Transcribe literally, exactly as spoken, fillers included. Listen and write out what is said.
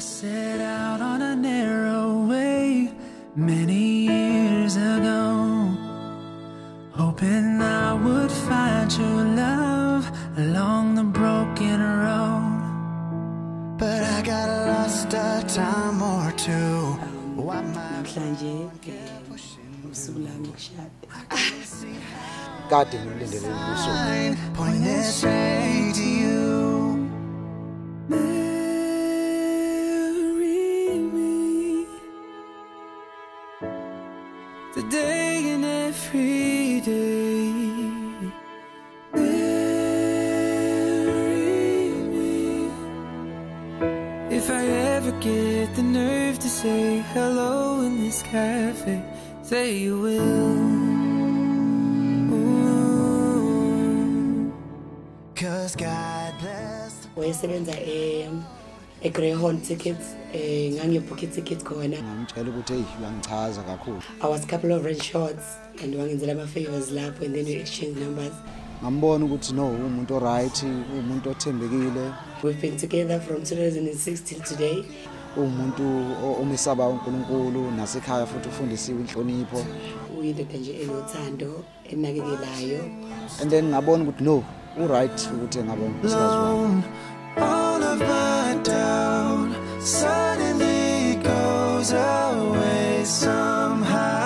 set out on a narrow way many years ago, hoping I would find true love along the broken road. But I got lost a time or two. Namhlanje usukulami ukushada. Kade ngilindele usuku. Point it straight to you. Marry me today and every day. Marry me if I ever get the nerve to say hello in this cafe. Say you will. Cause God bless. Wayesebenza em e Greyhound tickets eh ngangibooka tickets khona. Ngicela ukuthi hey uyangichaza kakhulu. I was a couple of red shorts and wangenzela ama favors lapho and then we exchange numbers. Ngambona ukuthi no umuntu oright, umuntu othembekile. We've been together from two thousand six till today. Umuntu omesaba uNkulunkulu nasekhaya futhi ufundisiwe inhlonipho. Uyindoda nje enothando enakekelayo. And then ngabona ukuthi no right ukuthi ngabo Alone, all of my doubt suddenly goes away somehow.